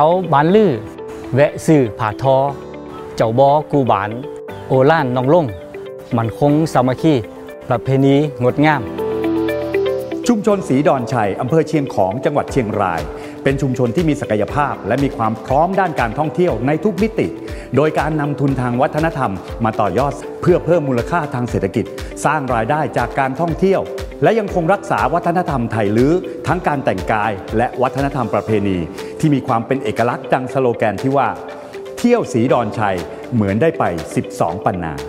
าบ้านลื่อแวะซื้อผ่าทอเจ้าบอกูบานโอล้านน้องลงมันคงสามัคคีประเพณีงดงามชุมชนศรีดอนชัยอำเภอเชียงของจังหวัดเชียงรายเป็นชุมชนที่มีศักยภาพและมีความพร้อมด้านการท่องเที่ยวในทุกมิติโดยการนำทุนทางวัฒนธรรมมาต่อยอดเพื่อเพิ่มมูลค่าทางเศรษฐกิจสร้างรายได้จากการท่องเที่ยวและยังคงรักษาวัฒนธรรมไทยลื้อทั้งการแต่งกายและวัฒนธรรมประเพณีที่มีความเป็นเอกลักษณ์ดังสโลแกนที่ว่าเที่ยวศรีดอนชัยเหมือนได้ไป12 ปันนา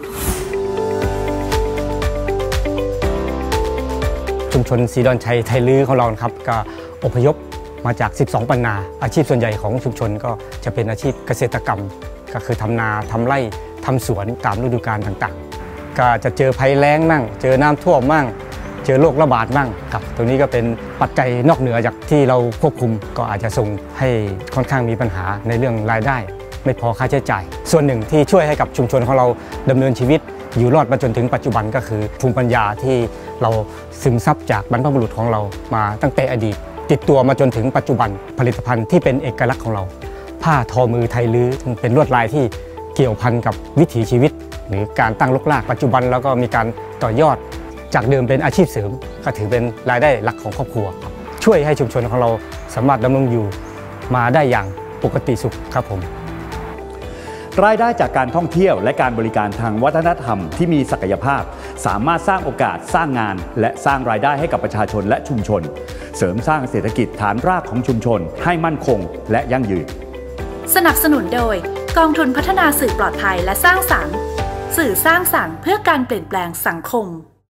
ชุมชนศรีดอนชัยไทยลื้อของเราครับก็อพยพมาจาก12 ปันนาอาชีพส่วนใหญ่ของชุมชนก็จะเป็นอาชีพเกษตรกรรมก็คือทำนาทำไร่ทำสวนตามฤดูกาลต่างๆก็จะเจอภัยแล้งมั่งเจอน้ำท่วมมั่งเจอโรคระบาดมั่งครับตรงนี้ก็เป็นปัจจัยนอกเหนือจากที่เราควบคุมก็อาจจะส่งให้ค่อนข้างมีปัญหาในเรื่องรายได้ไม่พอค่าใช้จ่ายส่วนหนึ่งที่ช่วยให้กับชุมชนของเราดำเนินชีวิตอยู่รอดมาจนถึงปัจจุบันก็คือภูมิปัญญาที่เราซึมซับจากบรรพบุรุษของเรามาตั้งแต่อดีตติดตัวมาจนถึงปัจจุบันผลิตภัณฑ์ที่เป็นเอกลักษณ์ของเราผ้าทอมือไทยลื้อเป็นลวดลายที่เกี่ยวพันกับวิถีชีวิตหรือการตั้งรกรากปัจจุบันแล้วก็มีการต่อยอดจากเดิมเป็นอาชีพเสริมก็ถือเป็นรายได้หลักของครอบครัวช่วยให้ชุมชนของเราสามารถดำรงอยู่มาได้อย่างปกติสุขครับผมรายได้จากการท่องเที่ยวและการบริการทางวัฒนธรรมที่มีศักยภาพสามารถสร้างโอกาสสร้างงานและสร้างรายได้ให้กับประชาชนและชุมชนเสริมสร้างเศรษฐกิจฐานรากของชุมชนให้มั่นคงและยั่งยืนสนับสนุนโดยกองทุนพัฒนาสื่อปลอดภัยและสร้างสรรค์สื่อสร้างสรรค์เพื่อการเปลี่ยนแปลงสังคม